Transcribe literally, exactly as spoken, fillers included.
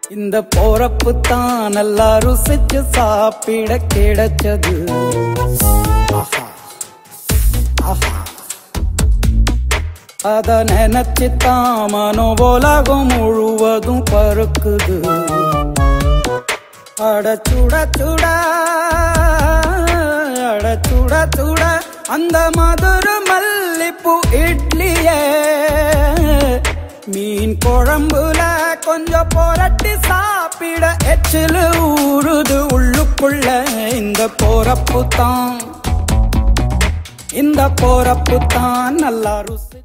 இந்த போறப்பு தான் நல்லா ருசிச்சு சாப்பிட கிடைச்சது. ஆஹா ஆஹா, அத நினைச்சு தான் மனோ உலகம் முழுவதும் பருக்குது. அட சுட சுட அட சுட சுட அந்த மதுர மல்லிப்பூ இட்லியே மீன் குழம்புல கொஞ்சம் புரட்டி சாப்பிட எச்சிலு ஊறுது உள்ளுக்குள்ள. இந்த போறப்பு தான் இந்த போறப்பு தான் நல்லா ருசி.